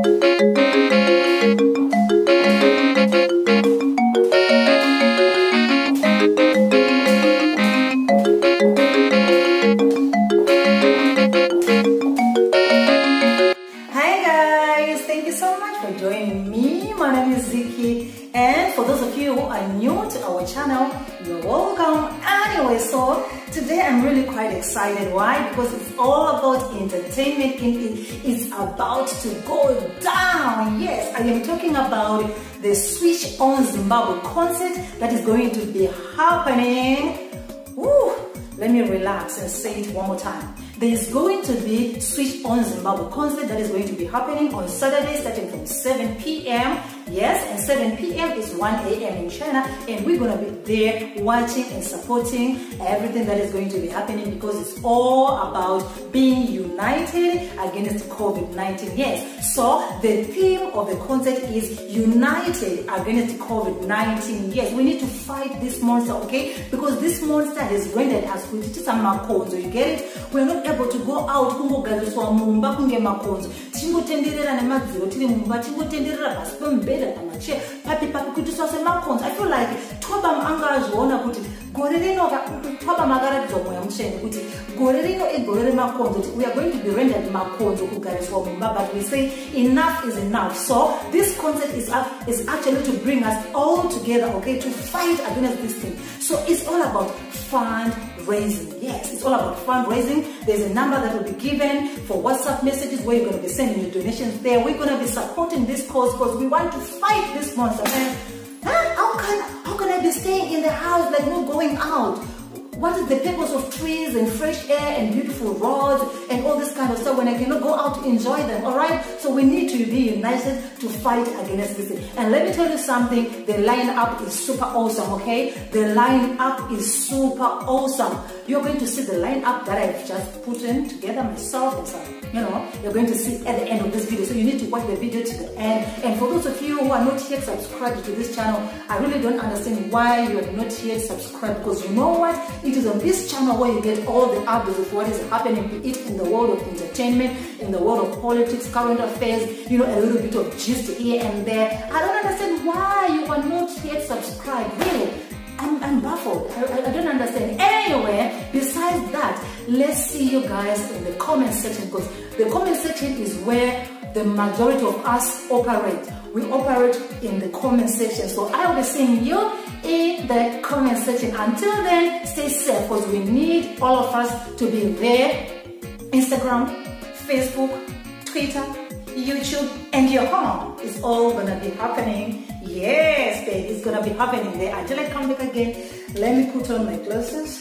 Joining me. My name is Ziki, and for those of you who are new to our channel, you're welcome anyway. So today I'm really quite excited. Why? Because it's all about entertainment. It's about to go down. Yes, I am talking about the Switch On Zimbabwe concert that is going to be happening. Woo! Let me relax and say it one more time. There is going to be Switch On Zimbabwe concert that is going to be happening on Saturday starting from 7 p.m. Yes, and 7 p.m. is 1 a.m. in China, and we're going to be there watching and supporting everything that is going to be happening, because it's all about being united against COVID-19. Yes, so the theme of the concert is united against COVID-19. Yes, we need to fight this monster, okay? Because this monster has rendered us with some makonzo, you get it? We're not able to go out, kungogadziswa mumba kunge makonzo. Tingotenderera nemadziro tiri mumba, tingotenderera pasi pembeda pamache papi kuti swase makonzo. I feel like Twabam anga azviona kuti gore rino Twabam akaratidzwa mweya mutsvene kuti gore rino igore remakonzo, kuti we are going to be rendered makonzo kugariswa mumba, but we say enough is enough. So this concept is actually to bring us all together, okay, to fight against this thing. So it's all about fundraising. Yes, it's all about fundraising. There's a number that will be given for WhatsApp messages where you're going to be sending your donations there. We're going to be supporting this cause because we want to fight this monster. Man, how can I be staying in the house, like not going out? What is the purpose of trees and fresh air and beautiful roads and all this kind of stuff when I cannot go out to enjoy them? All right, so we need to be united to fight against this thing. And let me tell you something, the lineup is super awesome, okay? The lineup is super awesome. You're going to see the lineup that I've just put in together myself and some, you're going to see at the end of this video. So you need to watch the video to the end. And for those of you who are not yet subscribed to this channel, I really don't understand why you are not yet subscribed, because you know what? It is on this channel where you get all the updates of what is happening in the world of entertainment, in the world of politics, current affairs, a little bit of gist here and there. I don't understand why you are not yet subscribed, really. I'm baffled. I don't understand. Anyway, besides that, let's see you guys in the comment section, because the comment section is where the majority of us operate. We operate in the comment section. So I will be seeing you in the comment section. Until then, stay safe, because we need all of us to be there. Instagram, Facebook, Twitter, YouTube, and your home is all gonna be happening. Yes, baby, it's gonna be happening there. Until I come back again, let me put on my glasses,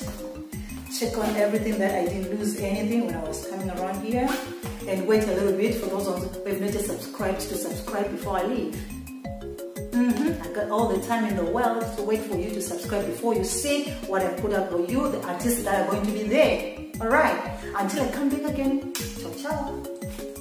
check on everything that I didn't lose anything when I was coming around here, and wait a little bit for those who have not yet subscribed to subscribe before I leave. I got all the time in the world to wait for you to subscribe before you see what I put up for you, the artists that are going to be there. Alright, until I come back again, ciao ciao.